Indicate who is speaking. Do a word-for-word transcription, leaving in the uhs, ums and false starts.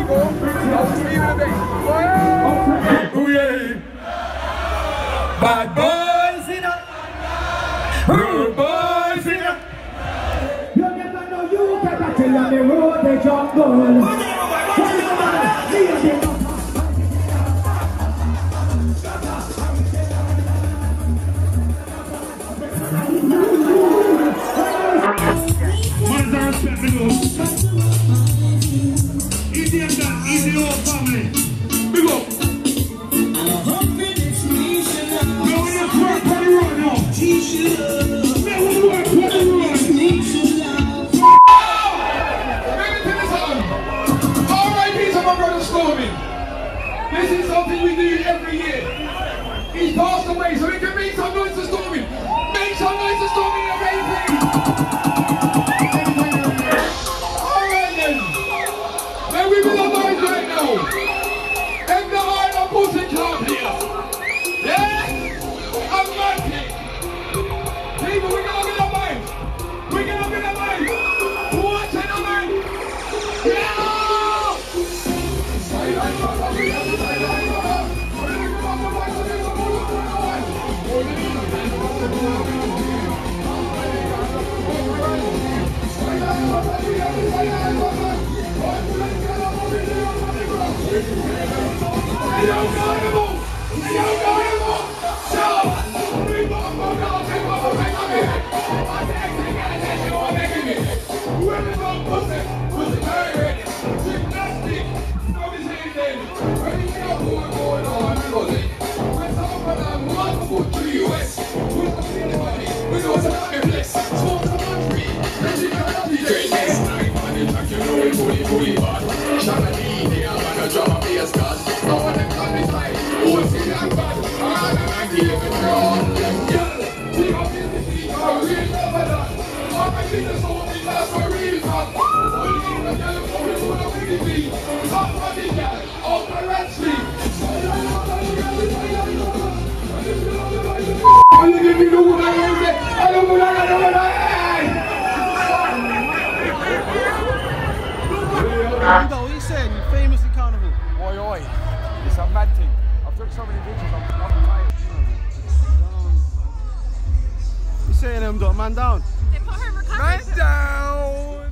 Speaker 1: people. I'll see you in a bit. Woiiiii. Bad boys in a. Rude boys in a.
Speaker 2: You never know you get back to the road, the jungle.
Speaker 3: Easy and done, easy old family. Big up. Go in the front on the road now. Never work on the road.
Speaker 1: Bring it to the sun. R I P to my brother Stormy. This is something we do every year. He's passed away, so we can make some noise to Stormy. Make some noise to Stormy, amazing. We will abide right now. M dot I'm putting cloud here. Yeah? I'm magic. People, we're gonna be abide. We're gonna be abide. What's in abide? Yeah! Yo, Carnival! Yo, Carnival! So, we want more dollars and more for making me. I'm acting at attention or making me. Whoever's on pussy, pussy very ready. Gymnastic, stop his hands in. Ready to go, what's going on? We're talking about multiple to the U S. We're talking about money. We know it's a happy place. Smoke some country. Let's see how happy day. Next night, man, you talk, you know it, booty, booty, bad. Shana D, they are like a drum of bass, God. I want to come inside. Who's in that bad? I'm give it all. Yeah, we are in the sea. I'm real over that. I'm a kid that's all in that for real, man. Only in the yellow for the one of the sea. Top of the gal, on the red street. I look at me, look what I am. I don't know what I am.
Speaker 4: What are you saying? You're famous in Carnival.
Speaker 1: Oi, oi. It's a mad thing. I've done so many videos, I'm, I'm tired.
Speaker 4: You saying M.dot, man down?
Speaker 5: They put her in recovery.
Speaker 1: Man down!